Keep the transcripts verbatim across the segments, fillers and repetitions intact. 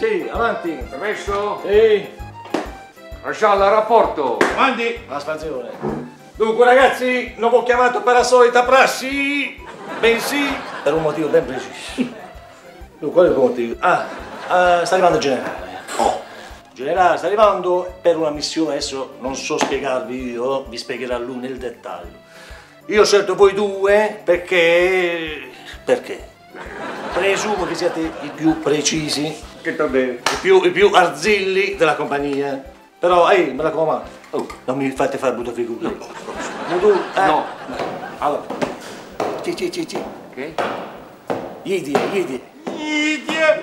Sì, avanti. Permesso? Sì. Lasciala, rapporto. Avanti. La spazione. Dunque ragazzi, non vi ho chiamato per la solita prassi, bensì per un motivo ben preciso. Dunque, qual è il motivo? Ah, uh, sta arrivando il generale. Oh. Il generale sta arrivando per una missione, adesso non so spiegarvi io, vi spiegherà lui nel dettaglio. Io ho scelto voi due perché... perché? Presumo che siate i più precisi, Che t'ho detto? i più, i più arzilli della compagnia. Però, ehi, me raccomando, oh, non mi fate fare brutta figura. No. Tu, eh? No. Allora. Ci, ci, ci, ci. Che? Idie, idie. Idie!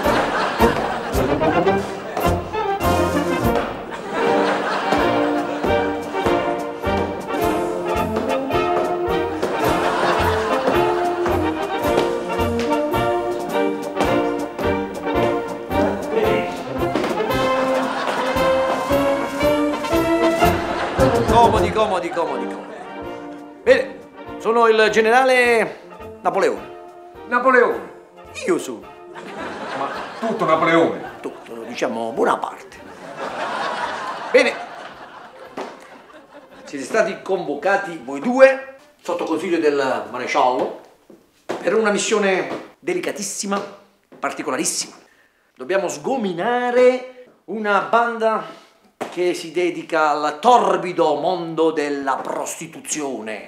Comodi, comodi, comodi, comodi. Bene, sono il generale Napoleone. Napoleone. Io sono. Ma tutto Napoleone. Tutto, diciamo, buona parte. Bene. Siete stati convocati voi due, sotto consiglio del maresciallo, per una missione delicatissima, particolarissima. Dobbiamo sgominare una banda che si dedica al torbido mondo della prostituzione.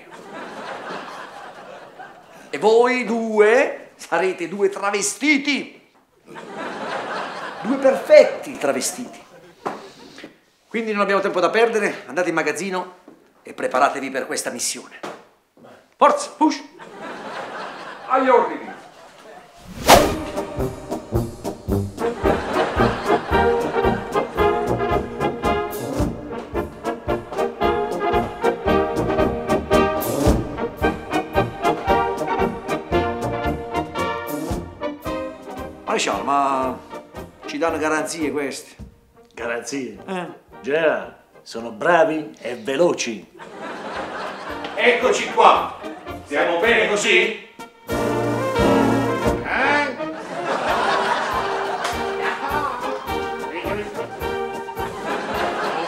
E voi due sarete due travestiti, due perfetti travestiti. Quindi non abbiamo tempo da perdere, andate in magazzino e preparatevi per questa missione. Forza, push! Agli ordini. Maresciallo, ma ci danno garanzie queste? Garanzie. Eh? Generale, sono bravi e veloci. Eccoci qua. Stiamo bene così? Eh?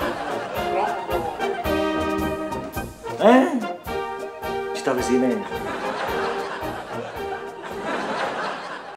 Eh? Ci sta vestimento.